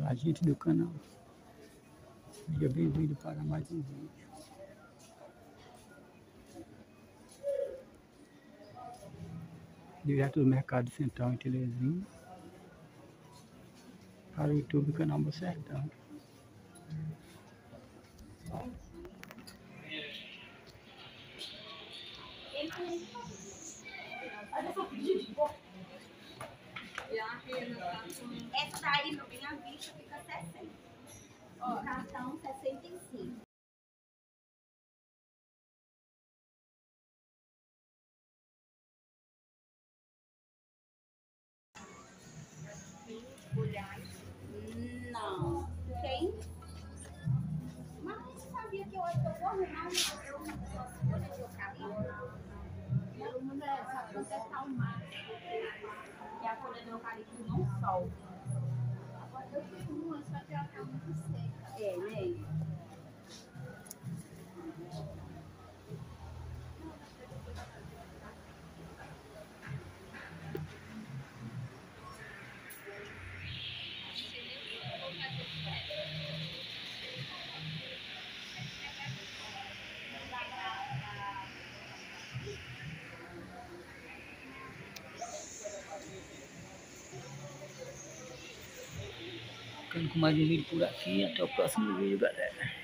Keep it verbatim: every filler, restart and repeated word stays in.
gente do canal. Seja bem-vindo para mais um vídeo. Direto do Mercado Central em Teresina, para o YouTube Canal Meu Sertão. Essa daí, meu bem, a vista fica sessenta. O cartão sessenta e cinco. Não. Tem? Mas sabia que eu acho que eu vou arrumar uma folha de eucalipto? Meu mundo é essa planta é calmar. E a folha de eucalipto não solta. Agora eu fico uma, só que ela tá muito seca. É, né? Ficando com mais um vídeo por aqui. Até o próximo vídeo, galera.